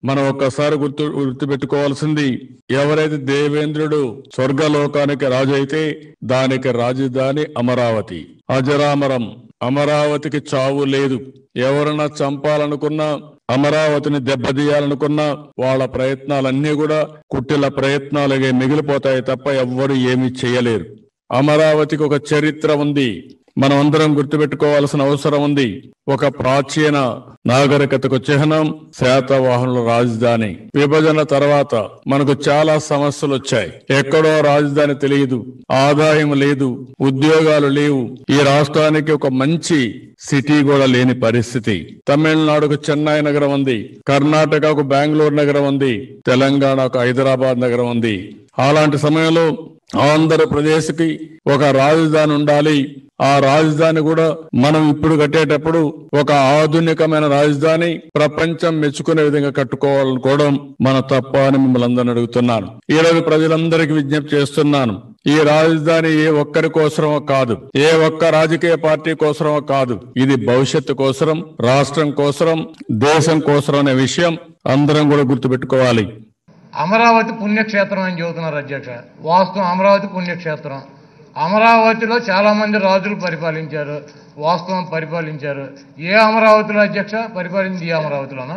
మనం ఒక్కసారి గుర్తుపెట్టుకోవాల్సింది, ఎవరైతే దేవేంద్రుడు స్వర్గలోకానికి రాజు అయితే దానికి రాజధాని అమరావతి, అజరామరం. అమరావతికి చావు లేదు. ఎవరన్నా చంపాలనుకున్నా, అమరావతిని దెబ్బతీయాలనుకున్నా వాళ్ళ ప్రయత్నాలన్నీ కూడా కుట్టిల ప్రయత్నాలుగా మిగిలిపోతాయి తప్ప ఎవ్వరు ఏమీ చేయలేరు. అమరావతికి ఒక చరిత్ర ఉంది. మనం అందరం గుర్తుపెట్టుకోవాల్సిన అవసరం ఉంది. ఒక ప్రాచీన నాగరికతకు చిహ్నం, శాతవాహనుల రాజధాని. విభజన తర్వాత మనకు చాలా సమస్యలు వచ్చాయి. ఎక్కడో రాజధాని తెలియదు, ఆదాయం లేదు, ఉద్యోగాలు లేవు. ఈ రాష్ట్రానికి ఒక మంచి సిటీ కూడా లేని పరిస్థితి. తమిళనాడుకు చెన్నై నగరం ఉంది, కర్ణాటకకు బెంగళూరు నగరం ఉంది, తెలంగాణకు హైదరాబాద్ నగరం ఉంది. అలాంటి సమయంలో ఆంధ్రప్రదేశ్ కి ఒక రాజధాని ఉండాలి. ఆ రాజధాని కూడా మనం ఇప్పుడు కట్టేటప్పుడు ఒక ఆధునికమైన రాజధాని, ప్రపంచం మెచ్చుకునే విధంగా కట్టుకోవాలనుకోవడం మన తప్ప అని మిమ్మల్ని అందరిని అడుగుతున్నాను. ఈ రోజు ప్రజలందరికీ విజ్ఞప్తి చేస్తున్నాను. ఈ రాజధాని ఏ ఒక్కరి కోసమో కాదు, ఏ ఒక్క రాజకీయ పార్టీ కోసమో కాదు. ఇది భవిష్యత్తు కోసం, రాష్ట్రం కోసం, దేశం కోసం అనే విషయం అందరం కూడా గుర్తుపెట్టుకోవాలి. అమరావతి పుణ్యక్షేత్రం అని చెబుతున్నారు అధ్యక్ష. వాస్తవం అమరావతి పుణ్యక్షేత్రం. అమరావతిలో చాలా మంది రాజులు పరిపాలించారు, వాస్తవం పరిపాలించారు. ఏ అమరావతిలో అధ్యక్ష పరిపాలించింది? ఈ అమరావతిలోనా?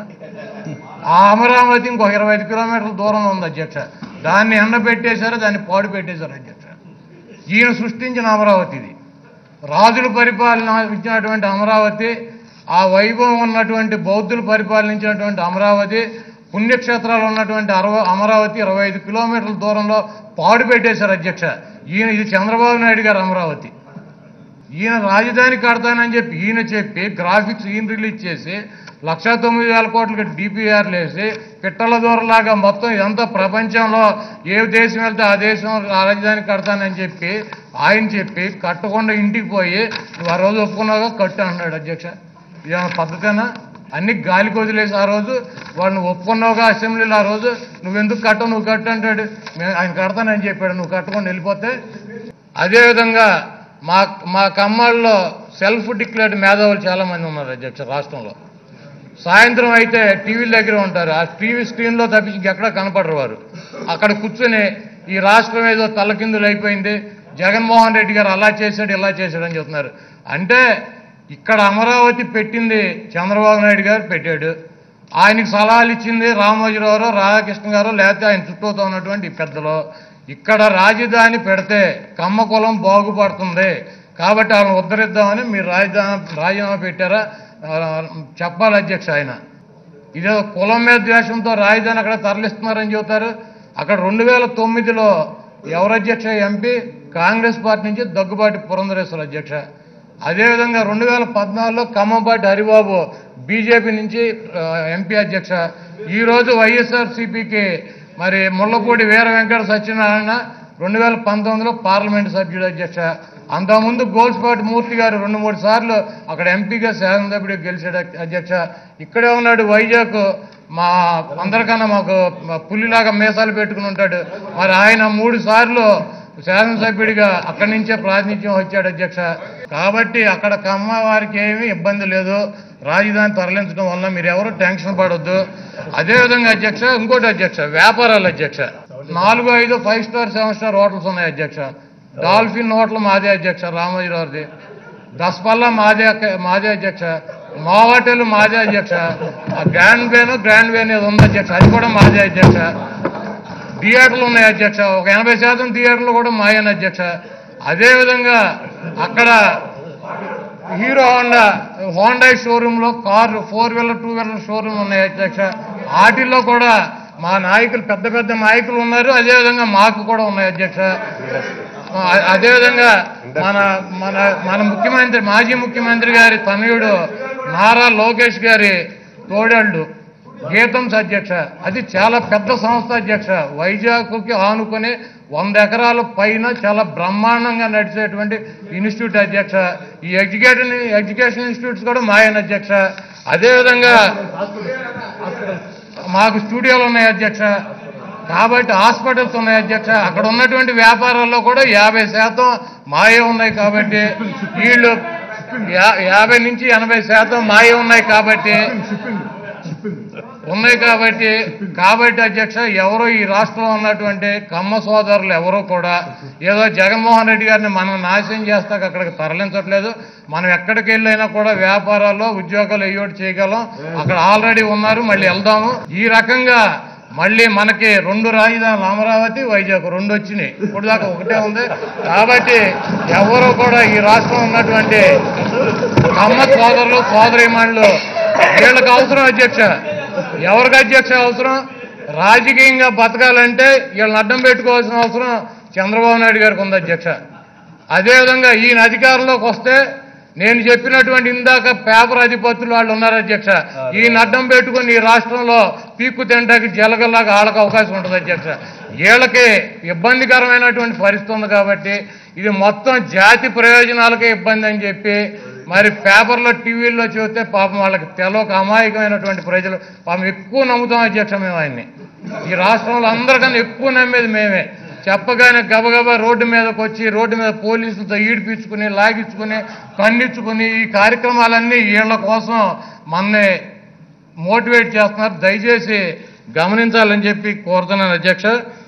ఆ అమరావతి ఇంకొక 25 కిలోమీటర్ల దూరంలో ఉంది అధ్యక్ష. దాన్ని ఎండబెట్టేశారు, దాన్ని పాడు పెట్టేశారు అధ్యక్ష. ఈయన సృష్టించిన అమరావతి ఇది. రాజులు పరిపాలన ఇచ్చినటువంటి అమరావతి, ఆ వైభవం ఉన్నటువంటి బౌద్ధులు పరిపాలించినటువంటి అమరావతి, పుణ్యక్షేత్రాలు ఉన్నటువంటి అమరావతి 25 కిలోమీటర్ల దూరంలో పాడు పెట్టేశారు అధ్యక్ష. ఇది చంద్రబాబు నాయుడు గారు అమరావతి. ఈయన రాజధాని కడతానని చెప్పి ఈయన చెప్పి గ్రాఫిక్స్ ఈయన రిలీజ్ చేసి 1,09,000 కోట్లకి డిపిఆర్లు వేసి పిట్టల దూరలాగా మొత్తం ఇదంతా ప్రపంచంలో ఏ దేశం వెళ్తే ఆ దేశం రాజధాని కడతానని చెప్పి ఆయన చెప్పి కట్టకుండా ఇంటికి పోయి నువ్వు ఆ రోజు ఒప్పుకున్నాగా కట్టు అన్నాడు అధ్యక్ష. ఇదేమన్నా పద్ధతేనా? అన్ని గాలికి వదిలేసి ఆ రోజు వాడిని ఒప్పుకున్నావుగా అసెంబ్లీలో, ఆ రోజు నువ్వెందుకు కట్టవు, నువ్వు కట్టు అంటాడు. ఆయన కడతానని చెప్పాడు, నువ్వు కట్టకుండా వెళ్ళిపోతే. అదేవిధంగా మా కమ్మాళ్ళలో సెల్ఫ్ డిక్లేర్డ్ మేధావులు చాలామంది ఉన్నారు అధ్యక్ష రాష్ట్రంలో. సాయంత్రం అయితే టీవీల దగ్గర ఉంటారు, ఆ టీవీ స్క్రీన్లో తప్పించి ఎక్కడా కనపడరు వారు. అక్కడ కూర్చొని ఈ రాష్ట్రం ఏదో తలకిందులు అయిపోయింది, జగన్మోహన్ రెడ్డి గారు అలా చేశాడు ఇలా చేశాడు అని చెప్తున్నారు. అంటే ఇక్కడ అమరావతి పెట్టింది చంద్రబాబు నాయుడు గారు పెట్టాడు. ఆయనకి సలహాలు ఇచ్చింది రామోజీరావు, రాధాకృష్ణ గారు, లేకపోతే ఆయన చుట్టూతో ఉన్నటువంటి పెద్దలు. ఇక్కడ రాజధాని పెడితే కమ్మ కులం బాగుపడుతుంది కాబట్టి వాళ్ళని ఉద్ధరిద్దామని మీరు రాజీనామా పెట్టారా చెప్పాలి అధ్యక్ష. ఆయన ఇదేదో కులం మీద ద్వేషంతో రాజధాని అక్కడ తరలిస్తున్నారని చెబుతారు. అక్కడ 2009లో ఎవరు అధ్యక్ష ఎంపీ? కాంగ్రెస్ పార్టీ నుంచి దగ్గుబాటి పురంధరేశ్వర అధ్యక్ష. అదేవిధంగా 2014లో ఖమ్మంపాటి హరిబాబు బీజేపీ నుంచి ఎంపీ అధ్యక్ష. ఈరోజు వైఎస్ఆర్సీపీకి మరి ముళ్ళపూడి వీర వెంకట సత్యనారాయణ 2019లో పార్లమెంటు సభ్యుడు అధ్యక్ష. అంతకుముందు గోల్స్పాటి మూర్తి గారు 2-3 సార్లు అక్కడ ఎంపీగా శాసనసభ్యుడిగా గెలిచాడు అధ్యక్ష. ఇక్కడే ఉన్నాడు వైజాగ్, మా అందరికన్నా మాకు పులిలాగా మీసాలు పెట్టుకుని ఉంటాడు. మరి ఆయన 3 సార్లు శాసనసభ్యుడిగా అక్కడి నుంచే ప్రాతినిధ్యం వచ్చాడు అధ్యక్ష. కాబట్టి అక్కడ కమ్మ వారికి ఏమీ ఇబ్బంది లేదు రాజధాని తరలించడం వల్ల, మీరు ఎవరు టెన్షన్ పడొద్దు. అదేవిధంగా అధ్యక్ష ఇంకోటి అధ్యక్ష, వ్యాపారాలు అధ్యక్ష. 4, 5, 5 స్టార్ 7 స్టార్ హోటల్స్ ఉన్నాయి అధ్యక్ష. డాల్ఫిన్ హోటల్ మాదే అధ్యక్ష, రామోజీరావుది. దస్పల్లా మాదే అధ్యక్ష. మావాటెల్ మాదే అధ్యక్ష. ఆ గ్రాండ్ వేన్ ఏదో ఉంది అధ్యక్ష, అది కూడా మాదే అధ్యక్ష. థియేటర్లు ఉన్నాయి అధ్యక్ష, ఒక 80% థియేటర్లు కూడా మాయని అధ్యక్ష. అదేవిధంగా అక్కడ హీరో హోండా షోరూంలో కార్లు 4 వీలర్ 2 వీలర్ షోరూమ్ ఉన్నాయి అధ్యక్ష. వాటిల్లో కూడా మా నాయకులు పెద్ద నాయకులు ఉన్నారు, అదేవిధంగా మాకు కూడా ఉన్నాయి అధ్యక్ష. అదేవిధంగా మన ముఖ్యమంత్రి మాజీ ముఖ్యమంత్రి గారి తనయుడు నారా లోకేష్ గారి తోడళ్ళు గీతంస్ అధ్యక్ష. అది చాలా పెద్ద సంస్థ అధ్యక్ష. వైజాగ్కి ఆనుకొని 100 ఎకరాల పైన చాలా బ్రహ్మాండంగా నడిచేటువంటి ఇన్స్టిట్యూట్ అధ్యక్ష. ఈ ఎడ్యుకేషన్ ఇన్స్టిట్యూట్స్ కూడా మాయన అధ్యక్ష. అదేవిధంగా మాకు స్టూడియోలు ఉన్నాయి అధ్యక్ష. కాబట్టి హాస్పిటల్స్ ఉన్నాయి అధ్యక్ష. అక్కడ ఉన్నటువంటి వ్యాపారాల్లో కూడా 50% మాయే ఉన్నాయి. కాబట్టి వీళ్ళు 50 నుంచి 80% మాయే ఉన్నాయి. కాబట్టి ఉన్నాయి కాబట్టి అధ్యక్ష ఎవరో ఈ రాష్ట్రంలో ఉన్నటువంటి కమ్మ సోదరులు ఎవరో కూడా ఏదో జగన్మోహన్ రెడ్డి గారిని మనం నాశనం చేస్తాక అక్కడికి తరలించట్లేదు. మనం ఎక్కడికి వెళ్ళైనా కూడా వ్యాపారాల్లో ఉద్యోగాలు ఏయోటి చేయగలం. అక్కడ ఆల్రెడీ ఉన్నారు, మళ్ళీ వెళ్దాము. ఈ రకంగా మళ్ళీ మనకి 2 రాజధానులు అమరావతి, వైజాగ్ 2 వచ్చినాయి. ఇప్పుడు దాకా ఒకటే ఉంది. కాబట్టి ఎవరో కూడా ఈ రాష్ట్రంలో ఉన్నటువంటి కమ్మ సోదరులు సోదరీమణులు వీళ్ళకి అవసరం అధ్యక్ష. ఎవరికి అధ్యక్ష అవసరం? రాజకీయంగా బతకాలంటే వీళ్ళని అడ్డం పెట్టుకోవాల్సిన అవసరం చంద్రబాబు నాయుడు గారికి ఉంది అధ్యక్ష. అదేవిధంగా ఈయన అధికారంలోకి వస్తే నేను చెప్పినటువంటి ఇందాక పేపర్ అధిపతులు వాళ్ళు ఉన్నారు అధ్యక్ష. ఈయన అడ్డం పెట్టుకుని ఈ రాష్ట్రంలో పీక్కు తింటాకి జలగల్లాగా ఆళ్ళకు అవకాశం ఉంటుంది అధ్యక్ష. వీళ్ళకి ఇబ్బందికరమైనటువంటి పరిస్థితి ఉంది. కాబట్టి ఇది మొత్తం జాతి ప్రయోజనాలకే ఇబ్బంది అని చెప్పి మరి పేపర్లో టీవీల్లో చూస్తే పాపం వాళ్ళకి తెలవక అమాయకమైనటువంటి ప్రజలు పాపం ఎక్కువ నమ్ముతాం అధ్యక్ష. మేము ఆయన్ని ఈ రాష్ట్రంలో అందరికన్నా ఎక్కువ నమ్మేది మేమే. చెప్పగానే గబగబా రోడ్డు మీదకి వచ్చి రోడ్డు మీద పోలీసులతో ఈడిపించుకుని లాగించుకుని ఖండించుకుని ఈ కార్యక్రమాలన్నీ వీళ్ళ కోసం మనని మోటివేట్ చేస్తున్నారు. దయచేసి గమనించాలని చెప్పి కోరుతున్నాను అధ్యక్ష.